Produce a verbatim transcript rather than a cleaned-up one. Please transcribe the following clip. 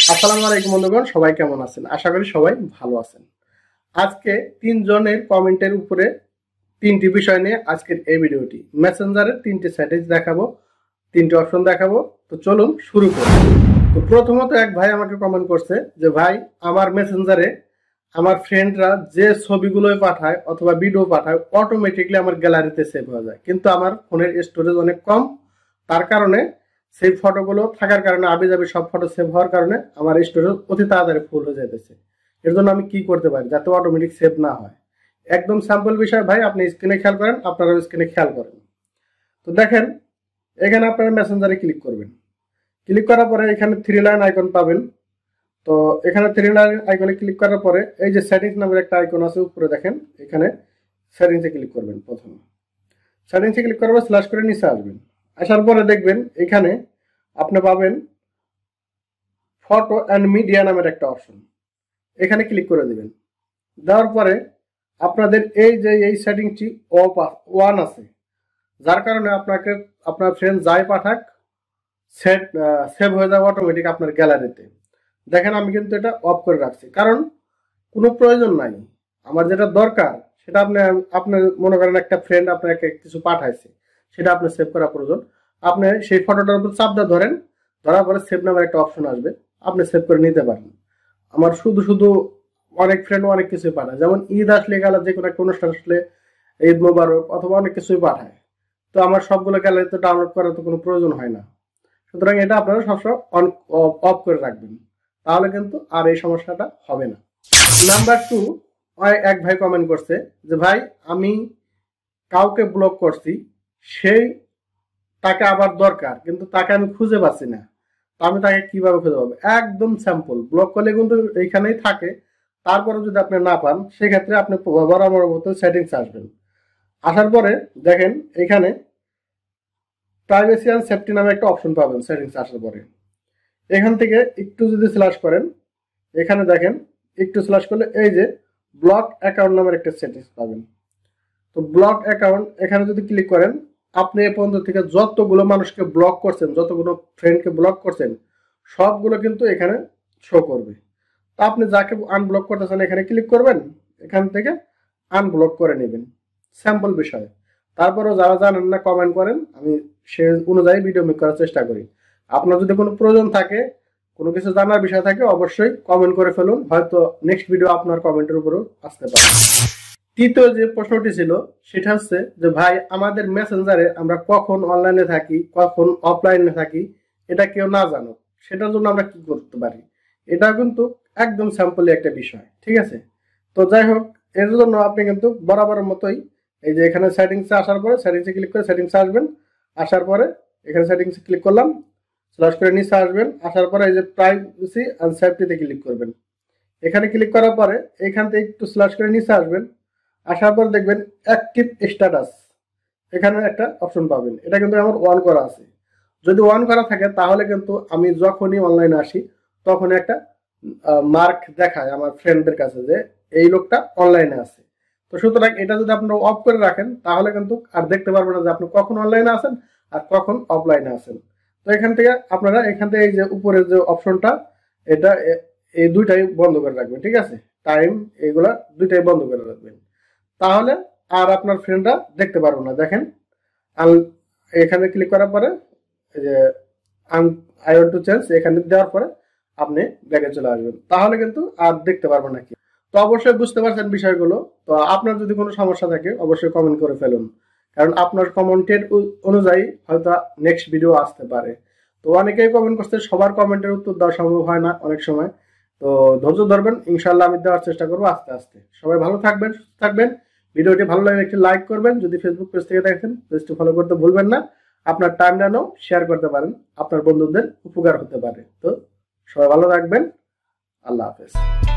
আসসালামু আলাইকুম বন্ধুগণ, সবাই কেমন আছেন? আশা করি সবাই ভালো আছেন। আজকে তিনজনের কমেন্টের উপরে তিনটি বিষয় নিয়ে আজকের এই ভিডিওটি। মেসেঞ্জারের তিনটি সেটিংস দেখাবো, তিনটি অপশন দেখাবো। তো চলুন শুরু করি। তো প্রথমত এক ভাই আমাকে কমেন্ট করছে যে ভাই, আমার মেসেঞ্জারে আমার ফ্রেন্ডরা যে ছবিগুলো পাঠায় অথবা ভিডিও পাঠায় অটোমেটিকলি আমার গ্যালারিতে সেভ হয়ে যায়, কিন্তু আমার ফোনের স্টোরেজ অনেক কম। তার কারণে সেই ফটোগুলো থাকার কারণে আবি যাবি সব ফটো সেভ হওয়ার কারণে আমার স্টোরেজ অতি তাড়াতাড়ি ফুল হয়ে যাইতেছে। এর জন্য আমি কি করতে পারি যাতে অটোমেটিক সেভ না হয়? একদম স্যাম্পল বিষয় ভাই, আপনি স্ক্রিনে খেয়াল করেন, আপনারা স্ক্রিনে খেয়াল করেন। তো দেখেন, এখানে আপনারা মেসেঞ্জারে ক্লিক করবেন। ক্লিক করার পরে এখানে থ্রি লাইন আইকন পাবেন। তো এখানে থ্রি লাইন আইকনে ক্লিক করার পরে এই যে সেটিংস নামের একটা আইকন আছে উপরে দেখেন, এখানে সেটিংসে ক্লিক করবেন। প্রথমে সেটিংসে ক্লিক করার পর স্ল্যাশ করে নিচে আসবেন। আসার পরে দেখবেন এখানে আপনি পাবেন ফটো অ্যান্ড মিডিয়া নামের একটা অপশন, এখানে ক্লিক করে দিবেন। দেওয়ার পরে আপনাদের এই যে এই সেটিংসটি অফ ওয়ান আছে, যার কারণে আপনাকে আপনার ফ্রেন্ড যাই পাঠাক সেট সেভ হয়ে যাবে অটোমেটিক আপনার গ্যালারিতে। দেখেন আমি কিন্তু এটা অফ করে রাখছি, কারণ কোনো প্রয়োজন নাই। আমার যেটা দরকার সেটা আপনি আপনি মনে করেন একটা ফ্রেন্ড আপনাকে কিছু পাঠাইছে, সেটা আপনি সেভ করা প্রয়োজন। আপনি সেই ফটোটার উপর চাপ দিয়ে ধরেন, ধরার পরে সেভ নামের একটা অপশন আসবে, আপনি সেভ করে নিতে পারেন। আমার শুধু শুধু অনেক ফ্রেন্ড অনেক কিছুই পাঠায়, যেমন ঈদ আসলে গেল, যে কোনো একটা অনুষ্ঠান আসলে ঈদ মোবারক অথবা অনেক কিছুই পাঠায়। তো আমার সবগুলো গ্যালারিতে ডাউনলোড করার তো কোনো প্রয়োজন হয় না। সুতরাং এটা আপনারা সবসময় অন অফ করে রাখবেন, তাহলে কিন্তু আর এই সমস্যাটা হবে না। নাম্বার টু, এক ভাই কমেন্ট করছে যে ভাই, আমি কাউকে ব্লক করছি, সেই তাকে আবার দরকার, কিন্তু তাকে আমি খুঁজে পাচ্ছি না। তো আমি তাকে কিভাবে খুঁজে পাবো? একদম স্যাম্পল, ব্লক করলে কিন্তু এইখানেই থাকে। তারপরে যদি আপনি না পান, সেক্ষেত্রে আপনি বরাবর মতো সেটিংস আসবেন। আসার পরে দেখেন এখানে প্রাইভেসি অ্যান্ড সেফটি নামে একটা অপশন পাবেন। সেটিংস আসার পরে এখান থেকে একটু যদি স্ল্যাশ করেন, এখানে দেখেন একটু স্ল্যাশ করলে এই যে ব্লক অ্যাকাউন্ট নামের একটা সেটিংস পাবেন। তো ব্লক অ্যাকাউন্ট এখানে যদি ক্লিক করেন, আপনি এ পর্যন্ত থেকে যতগুলো মানুষকে ব্লক করছেন, যতগুলো ফ্রেন্ডকে ব্লক করছেন, সবগুলো কিন্তু এখানে শো করবে। তা আপনি যাকে আনব্লক করতে চান এখানে ক্লিক করবেন, এখান থেকে আনব্লক করে নেবেন। স্যাম্পল বিষয়। তারপরেও যারা জানেন না কমেন্ট করেন, আমি সে অনুযায়ী ভিডিও মেক করার চেষ্টা করি। আপনার যদি কোনো প্রয়োজন থাকে, কোনো কিছু জানার বিষয় থাকে, অবশ্যই কমেন্ট করে ফেলুন, হয়তো নেক্সট ভিডিও আপনার কমেন্টের উপরেও আসতে পারে। তৃতীয় যে প্রশ্নটি ছিল সেটা হচ্ছে যে ভাই, আমাদের মেসেঞ্জারে আমরা কখন অনলাইনে থাকি, কখন অফলাইনে থাকি, এটা কেউ না জানো, সেটার জন্য আমরা কি করতে পারি? এটা কিন্তু একদম স্যাম্পলি একটা বিষয়, ঠিক আছে? তো যাই হোক, এর জন্য আপনি কিন্তু বরাবরের মতোই এই যে এখানে সেটিংসে আসার পরে সেটিংসে ক্লিক করে সেটিংসে আসবেন। আসার পরে এখানে সেটিংসে ক্লিক করলাম, স্ল্যাশ করে নিচে আসবেন। আসার পরে এই যে প্রাইভেসি অ্যান্ড সেফটিতে ক্লিক করবেন। এখানে ক্লিক করার পরে এখান থেকে একটু স্ল্যাশ করে নিচে আসবেন। আসার পর দেখবেন অ্যাক্টিভ স্ট্যাটাস, এখানে একটা অপশন পাবেন। এটা কিন্তু আমার অন করা আছে। যদি অন করা থাকে তাহলে কিন্তু আমি যখনই অনলাইনে আসি তখনই একটা মার্ক দেখায় আমার ফ্রেন্ডদের কাছে যে এই লোকটা অনলাইনে আছে। তো সুতরাং এটা যদি আপনারা অফ করে রাখেন তাহলে কিন্তু আর দেখতে পারবেন না যে আপনি কখন অনলাইনে আছেন আর কখন অফলাইনে আছেন। তো এখান থেকে আপনারা এখান থেকে এই যে উপরের যে অপশনটা, এটা এই দুইটাই বন্ধ করে রাখবেন, ঠিক আছে? টাইম এগুলা দুইটাই বন্ধ করে রাখবেন, তাহলে আর আপনার ফ্রেন্ডরা দেখতে পারবো না। দেখেন এখানে ক্লিক করার পরে যে আই ওয়ান্ট টু চেঞ্জ এখানে দেওয়ার পরে আপনি ব্যাগে চলে আসবেন, তাহলে কিন্তু আর দেখতে পারবেন না কি। তো অবশ্যই বুঝতে পারছেন বিষয়গুলো। তো আপনার যদি কোনো সমস্যা থাকে অবশ্যই কমেন্ট করে ফেলুন, কারণ আপনার কমেন্টের অনুযায়ী হয়তো নেক্সট ভিডিও আসতে পারে। তো অনেকেই কমেন্ট করছে, সবার কমেন্টের উত্তর দেওয়া সম্ভব হয় না অনেক সময়। তো ধৈর্য ধরবেন, ইনশাল্লাহ আমি দেওয়ার চেষ্টা করবো আস্তে আস্তে। সবাই ভালো থাকবেন, সুস্থ থাকবেন। ভিডিওটি ভালো লাগলে একটি লাইক করবেন, যদি ফেসবুক পেজ থেকে দেখেন পেজটি ফলো করতে ভুলবেন না। আপনার টাইমলাইনও শেয়ার করতে পারেন, আপনার বন্ধুদের উপকার হতে পারে। তো সবাই ভালো থাকবেন, আল্লাহ হাফেজ।